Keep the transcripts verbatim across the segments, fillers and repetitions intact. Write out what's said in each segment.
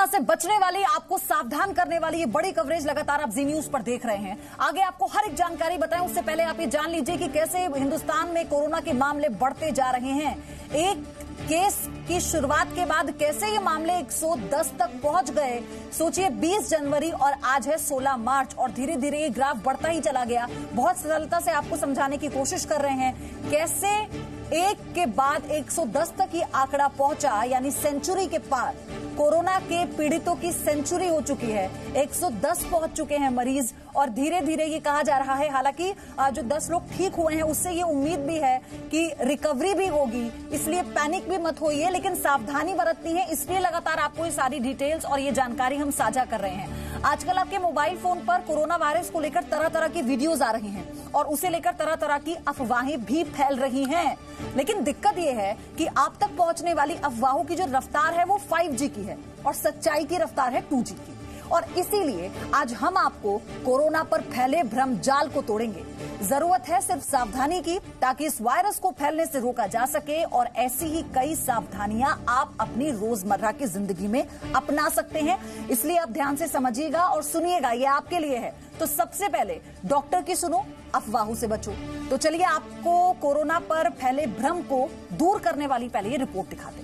Corona से बचने वाली, आपको सावधान करने वाली ये बड़ी कवरेज लगातार आप जी न्यूज पर देख रहे हैं। आगे आपको हर एक जानकारी बताएं, उससे पहले आप ये जान लीजिए कि कैसे हिंदुस्तान में कोरोना के मामले बढ़ते जा रहे हैं। एक केस की शुरुआत के बाद कैसे ये मामले एक सौ दस तक पहुंच गए। सोचिए बीस जनवरी और आज है सोलह मार्च और धीरे धीरे ये ग्राफ बढ़ता ही चला गया। बहुत सरलता से आपको समझाने की कोशिश कर रहे हैं कैसे एक के बाद एक सौ दस तक ये आंकड़ा पहुंचा, यानी सेंचुरी के पार। कोरोना के पीड़ितों की सेंचुरी हो चुकी है, एक सौ दस पहुंच चुके हैं मरीज और धीरे धीरे ये कहा जा रहा है, हालांकि जो दस लोग ठीक हुए हैं उससे ये उम्मीद भी है कि रिकवरी भी होगी, इसलिए पैनिक भी मत होइए, लेकिन सावधानी बरतनी है। इसलिए लगातार आपको ये सारी डिटेल्स और ये जानकारी हम साझा कर रहे हैं। आजकल आपके मोबाइल फोन पर कोरोना वायरस को लेकर तरह तरह की वीडियोज आ रही हैं और उसे लेकर तरह तरह की अफवाहें भी फैल रही हैं, लेकिन दिक्कत यह है कि आप तक पहुंचने वाली अफवाहों की जो रफ्तार है वो फाइव जी की है और सच्चाई की रफ्तार है टू जी की। और इसीलिए आज हम आपको कोरोना पर फैले भ्रम जाल को तोड़ेंगे। जरूरत है सिर्फ सावधानी की, ताकि इस वायरस को फैलने से रोका जा सके और ऐसी ही कई सावधानियां आप अपनी रोजमर्रा की जिंदगी में अपना सकते हैं। इसलिए आप ध्यान से समझिएगा और सुनिएगा, ये आपके लिए है। तो सबसे पहले डॉक्टर की सुनो, अफवाहों से बचो। तो चलिए आपको कोरोना पर फैले भ्रम को दूर करने वाली पहले ये रिपोर्ट दिखाते हैं।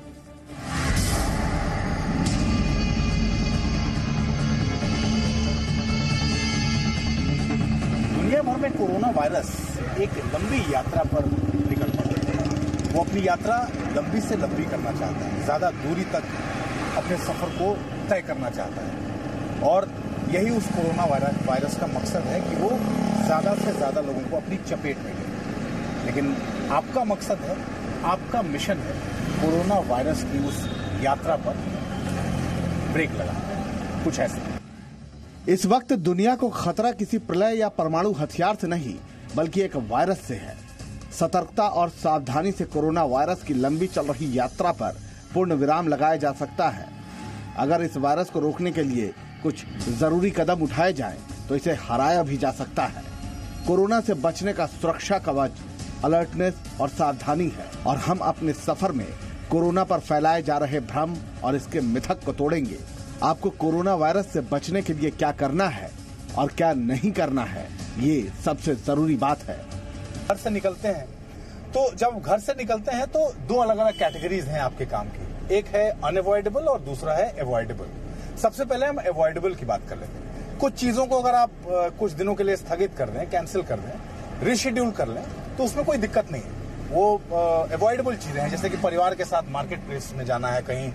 दुनिया भर में कोरोना वायरस एक लंबी यात्रा पर निकल पड़ा है। वो अपनी यात्रा लंबी से लंबी करना चाहता है, ज्यादा दूरी तक अपने सफर को तय करना चाहता है और यही उस कोरोना वायरस का मकसद है कि वो ज्यादा से ज्यादा लोगों को अपनी चपेट में ले। लेकिन आपका मकसद है, आपका मिशन है कोरोना वायरस की उस यात्रा पर ब्रेक लगाना, कुछ ऐसा। इस वक्त दुनिया को खतरा किसी प्रलय या परमाणु हथियार से नहीं, बल्कि एक वायरस से है। सतर्कता और सावधानी से कोरोना वायरस की लंबी चल रही यात्रा पर पूर्ण विराम लगाया जा सकता है। अगर इस वायरस को रोकने के लिए कुछ जरूरी कदम उठाए जाएं, तो इसे हराया भी जा सकता है। कोरोना से बचने का सुरक्षा कवच अलर्टनेस और सावधानी है और हम अपने सफर में कोरोना पर फैलाए जा रहे भ्रम और इसके मिथक को तोड़ेंगे। आपको कोरोना वायरस से बचने के लिए क्या करना है और क्या नहीं करना है, ये सबसे जरूरी बात है। घर से निकलते हैं तो जब घर से निकलते हैं तो दो अलग अलग कैटेगरीज हैं आपके काम की। एक है अनअवॉइडेबल और दूसरा है अवॉइडेबल। सबसे पहले हम अवॉइडेबल की बात कर लेते हैं। कुछ चीजों को अगर आप कुछ दिनों के लिए स्थगित कर दें, कैंसिल कर दें, रिशेड्यूल कर लें, तो उसमें कोई दिक्कत नहीं है। वो अवॉइडेबल चीजें हैं, जैसे कि परिवार के साथ मार्केट प्लेस में जाना है, कहीं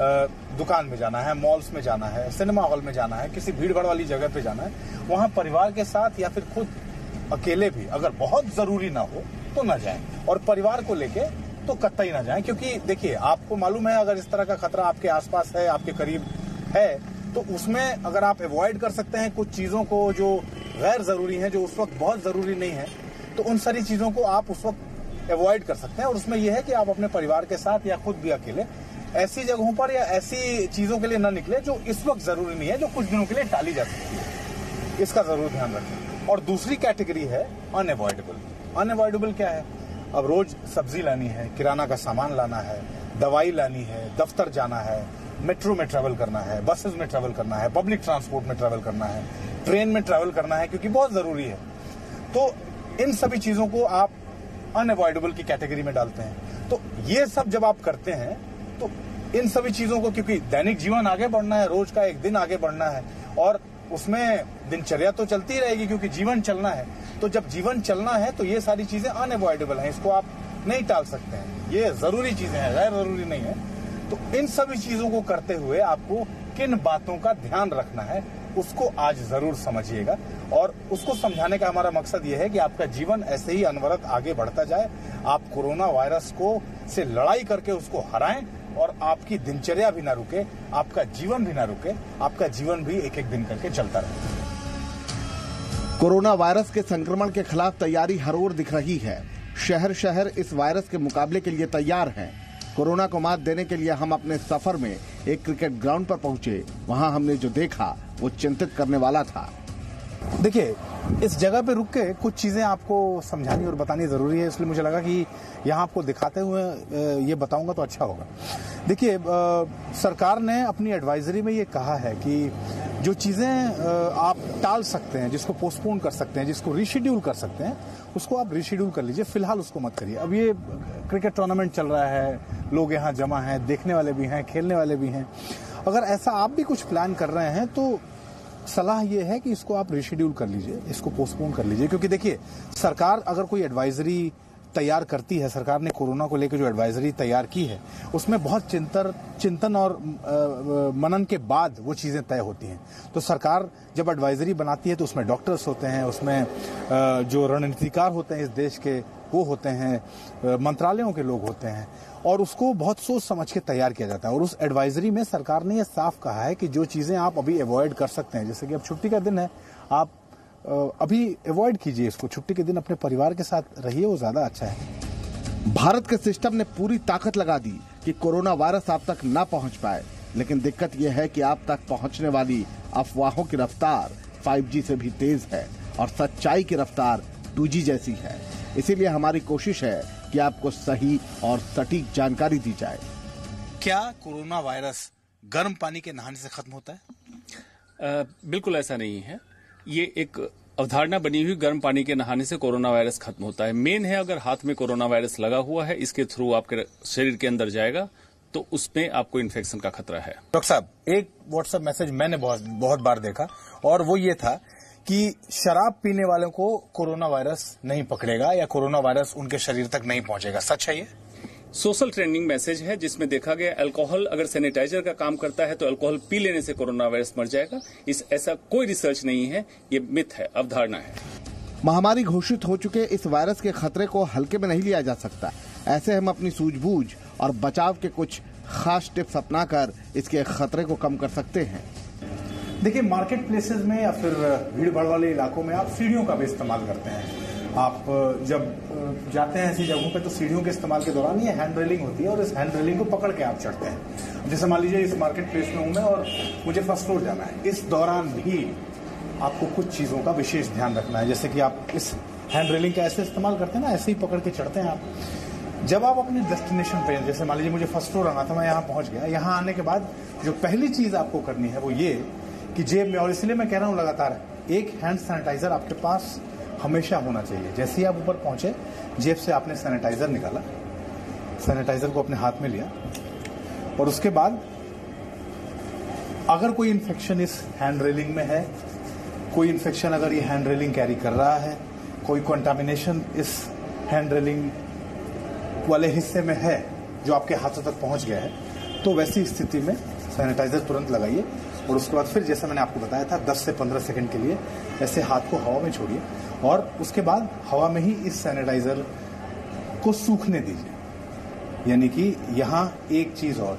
दुकान में जाना है, मॉल्स में जाना है, सिनेमा हॉल में जाना है, किसी भीड़ भाड़ वाली जगह पे जाना है, वहां परिवार के साथ या फिर खुद अकेले भी अगर बहुत जरूरी ना हो तो ना जाएं। और परिवार को लेके तो कतई ना जाएं, क्योंकि देखिए आपको मालूम है अगर इस तरह का खतरा आपके आसपास है, आपके करीब है, तो उसमें अगर आप अवॉइड कर सकते हैं कुछ चीजों को जो गैर जरूरी है, जो उस वक्त बहुत जरूरी नहीं है, तो उन सारी चीजों को आप उस वक्त अवॉइड कर सकते हैं। और उसमें यह है कि आप अपने परिवार के साथ या खुद भी अकेले ऐसी जगहों पर या ऐसी चीजों के लिए न निकले जो इस वक्त जरूरी नहीं है, जो कुछ दिनों के लिए टाली जा सकती है। इसका जरूर ध्यान रखें। और दूसरी कैटेगरी है अनअवॉइडेबल। अनअवॉइडेबल क्या है? अब रोज सब्जी लानी है, किराना का सामान लाना है, दवाई लानी है, दफ्तर जाना है, मेट्रो में ट्रैवल करना है, बसेस में ट्रैवल करना है, पब्लिक ट्रांसपोर्ट में ट्रैवल करना है, ट्रेन में ट्रैवल करना है, क्योंकि बहुत जरूरी है। तो इन सभी चीजों को आप अनअवॉइडेबल की कैटेगरी में डालते हैं। तो ये सब जब आप करते हैं तो इन सभी चीजों को, क्योंकि दैनिक जीवन आगे बढ़ना है, रोज का एक दिन आगे बढ़ना है और उसमें दिनचर्या तो चलती रहेगी क्योंकि जीवन चलना है। तो जब जीवन चलना है तो ये सारी चीजें अनअवॉइडेबल हैं, इसको आप नहीं टाल सकते हैं। ये जरूरी चीजें हैं, गैर जरूरी नहीं है। तो इन सभी चीजों को करते हुए आपको किन बातों का ध्यान रखना है उसको आज जरूर समझिएगा। और उसको समझाने का हमारा मकसद यह है कि आपका जीवन ऐसे ही अनवरत आगे बढ़ता जाए, आप कोरोना वायरस को से लड़ाई करके उसको हराएं और आपकी दिनचर्या भी ना रुके, आपका जीवन भी ना रुके, आपका जीवन भी एक एक दिन करके चलता रहे। कोरोना वायरस के संक्रमण के खिलाफ तैयारी हर ओर दिख रही है। शहर शहर इस वायरस के मुकाबले के लिए तैयार हैं। कोरोना को मात देने के लिए हम अपने सफर में एक क्रिकेट ग्राउंड पर पहुंचे। वहां हमने जो देखा वो चिंतित करने वाला था। देखिए, इस जगह पे रुक के कुछ चीजें आपको समझानी और बतानी जरूरी है, इसलिए मुझे लगा कि यहाँ आपको दिखाते हुए ये बताऊंगा तो अच्छा होगा। देखिए, सरकार ने अपनी एडवाइजरी में ये कहा है कि जो चीज़ें आप टाल सकते हैं, जिसको पोस्टपोन कर सकते हैं, जिसको रीशेड्यूल कर सकते हैं, उसको आप रीशेड्यूल कर लीजिए, फिलहाल उसको मत करिए। अब ये क्रिकेट टूर्नामेंट चल रहा है, लोग यहाँ जमा हैं, देखने वाले भी हैं, खेलने वाले भी हैं। अगर ऐसा आप भी कुछ प्लान कर रहे हैं तो सलाह ये है कि इसको आप रीशेड्यूल कर लीजिए, इसको पोस्टपोन कर लीजिए। क्योंकि देखिए, सरकार अगर कोई एडवाइजरी तैयार करती है, सरकार ने कोरोना को लेकर जो एडवाइजरी तैयार की है, उसमें बहुत चिंतन चिंतन और आ, मनन के बाद वो चीज़ें तय होती हैं। तो सरकार जब एडवाइजरी बनाती है तो उसमें डॉक्टर्स होते हैं, उसमें आ, जो रणनीतिकार होते हैं इस देश के वो होते हैं, मंत्रालयों के लोग होते हैं, और उसको बहुत सोच समझ के तैयार किया जाता है। और उस एडवाइजरी में सरकार ने यह साफ कहा है कि जो चीज़ें आप अभी अवॉइड कर सकते हैं, जैसे कि अब छुट्टी का दिन है, आप अभी अवॉइड कीजिए इसको, छुट्टी के दिन अपने परिवार के साथ रहिए, वो ज्यादा अच्छा है। भारत के सिस्टम ने पूरी ताकत लगा दी कि कोरोना वायरस आप तक न पहुंच पाए, लेकिन दिक्कत यह है कि आप तक पहुंचने वाली अफवाहों की रफ्तार फाइव जी से भी तेज है और सच्चाई की रफ्तार टू जी जैसी है। इसीलिए हमारी कोशिश है कि आपको सही और सटीक जानकारी दी जाए। क्या कोरोना वायरस गर्म पानी के नहाने से खत्म होता है? आ, बिल्कुल ऐसा नहीं है। ये एक अवधारणा बनी हुई, गर्म पानी के नहाने से कोरोना वायरस खत्म होता है। मेन है, अगर हाथ में कोरोना वायरस लगा हुआ है, इसके थ्रू आपके शरीर के अंदर जाएगा तो उसमें आपको इन्फेक्शन का खतरा है। डॉक्टर साहब, एक व्हाट्सएप मैसेज मैंने बहुत बहुत बार देखा, और वो ये था कि शराब पीने वालों को कोरोना वायरस नहीं पकड़ेगा या कोरोना वायरस उनके शरीर तक नहीं पहुंचेगा। सच है ये? सोशल ट्रेंडिंग मैसेज है, जिसमें देखा गया अल्कोहल अगर सैनिटाइजर का काम करता है तो अल्कोहल पी लेने से कोरोना वायरस मर जाएगा। इस ऐसा कोई रिसर्च नहीं है, ये मिथ है, अवधारणा है। महामारी घोषित हो चुके इस वायरस के खतरे को हल्के में नहीं लिया जा सकता। ऐसे हम अपनी सूझबूझ और बचाव के कुछ खास टिप्स अपनाकर इसके खतरे को कम कर सकते हैं। देखिए, मार्केट प्लेसेस में या फिर भीड़ भाड़ वाले इलाकों में आप सीढ़ियों का भी इस्तेमाल करते हैं। आप जब जाते हैं ऐसी जगहों पे तो सीढ़ियों के इस्तेमाल के दौरान ये हैंड रेलिंग होती है, और इस हैंड रेलिंग को पकड़ के आप चढ़ते हैं। जैसे मान लीजिए इस मार्केट प्लेस में हूं मैं और मुझे फर्स्ट फ्लोर जाना है, इस दौरान भी आपको कुछ चीजों का विशेष ध्यान रखना है। जैसे कि आप इस हैंड रेलिंग का ऐसे इस्तेमाल करते हैं ना, ऐसे ही पकड़ के चढ़ते हैं आप। जब आप अपने डेस्टिनेशन पे, जैसे मान लीजिए मुझे फर्स्ट फ्लोर आना था, मैं यहाँ पहुंच गया, यहाँ आने के बाद जो पहली चीज आपको करनी है वो ये कि जेब में, और इसलिए मैं कह रहा हूँ लगातार, एक हैंड सैनिटाइजर आपके पास हमेशा होना चाहिए। जैसे ही आप ऊपर पहुंचे, जेब से आपने सैनिटाइजर निकाला, सैनिटाइजर को अपने हाथ में लिया, और उसके बाद अगर कोई इन्फेक्शन इस हैंड रेलिंग में है, कोई इन्फेक्शन अगर ये हैंड रेलिंग कैरी कर रहा है, कोई कंटामिनेशन इस हैंड रेलिंग वाले हिस्से में है जो आपके हाथों तक पहुंच गया है, तो वैसी स्थिति में सैनिटाइजर तुरंत लगाइए। और उसके बाद फिर जैसे मैंने आपको बताया था, दस से पंद्रह सेकंड के लिए ऐसे हाथ को हवा में छोड़िए, और उसके बाद हवा में ही इस सैनिटाइजर को सूखने दीजिए। यानी कि यहाँ एक चीज और,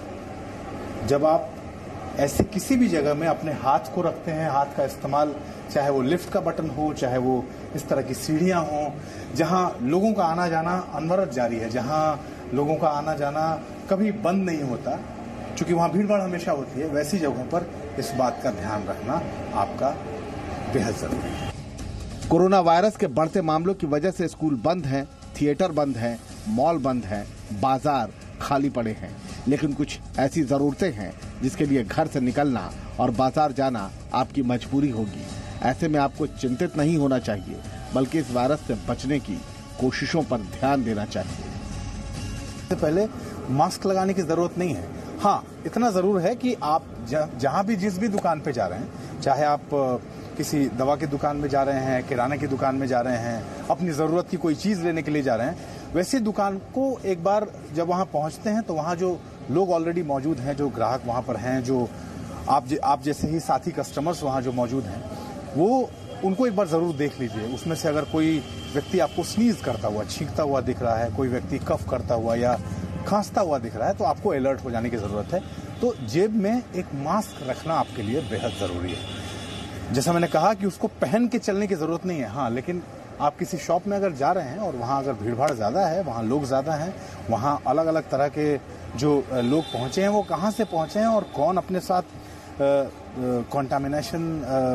जब आप ऐसे किसी भी जगह में अपने हाथ को रखते हैं, हाथ का इस्तेमाल, चाहे वो लिफ्ट का बटन हो, चाहे वो इस तरह की सीढ़ियां हों, जहां लोगों का आना जाना अनवरत जारी है, जहां लोगों का आना जाना कभी बंद नहीं होता, क्योंकि वहां भीड़ भाड़ हमेशा होती है, वैसी जगहों पर इस बात का ध्यान रखना आपका बेहद जरूरी है। कोरोना वायरस के बढ़ते मामलों की वजह से स्कूल बंद हैं, थिएटर बंद हैं, मॉल बंद हैं, बाजार खाली पड़े हैं, लेकिन कुछ ऐसी जरूरतें हैं जिसके लिए घर से निकलना और बाजार जाना आपकी मजबूरी होगी। ऐसे में आपको चिंतित नहीं होना चाहिए, बल्कि इस वायरस से बचने की कोशिशों पर ध्यान देना चाहिए। इससे पहले मास्क लगाने की जरूरत नहीं है। हाँ, इतना जरूर है कि आप जहां भी जिस भी दुकान पे जा रहे हैं, चाहे आप किसी दवा की दुकान में जा रहे हैं, किराने की दुकान में जा रहे हैं, अपनी जरूरत की कोई चीज लेने के लिए जा रहे हैं, वैसी दुकान को एक बार जब वहां पहुंचते हैं तो वहां जो लोग ऑलरेडी मौजूद हैं, जो ग्राहक वहां पर हैं, जो आप ज, आप जैसे ही साथी कस्टमर्स वहां जो मौजूद हैं, वो उनको एक बार जरूर देख लीजिए। उसमें से अगर कोई व्यक्ति आपको स्नीज करता हुआ, छींकता हुआ दिख रहा है, कोई व्यक्ति कफ करता हुआ या खांसता हुआ दिख रहा है, तो आपको अलर्ट हो जाने की जरूरत है। तो जेब में एक मास्क रखना आपके लिए बेहद जरूरी है। जैसा मैंने कहा कि उसको पहन के चलने की जरूरत नहीं है, हाँ, लेकिन आप किसी शॉप में अगर जा रहे हैं और वहां अगर भीड़ भाड़ ज्यादा है, वहां लोग ज्यादा हैं, वहां अलग अलग तरह के जो लोग पहुंचे हैं, वो कहां से पहुंचे हैं और कौन अपने साथ कंटामिनेशन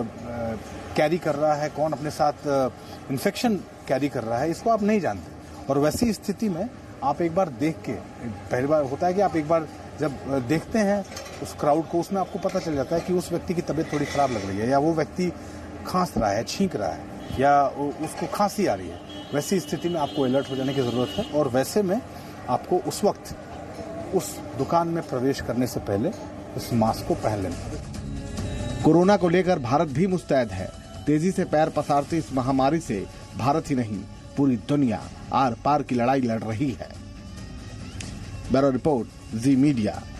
कैरी कर रहा है, कौन अपने साथ इन्फेक्शन कैरी कर रहा है, इसको आप नहीं जानते। और वैसी स्थिति में आप एक बार देख के, पहली बार होता है कि आप एक बार जब देखते हैं उस क्राउड को, उसमें आपको पता चल जाता है कि उस व्यक्ति की तबीयत थोड़ी खराब लग रही है, या वो व्यक्ति खांस रहा है, छींक रहा है, या उसको खांसी आ रही है। वैसी स्थिति में आपको अलर्ट हो जाने की जरूरत है, और वैसे में आपको उस वक्त उस दुकान में प्रवेश करने से पहले इस मास्क को पहन लेना। कोरोना को लेकर भारत भी मुस्तैद है। तेजी से पैर पसारती इस महामारी से भारत ही नहीं, पूरी दुनिया आर पार की लड़ाई लड़ रही है। Bureau report, Zee media.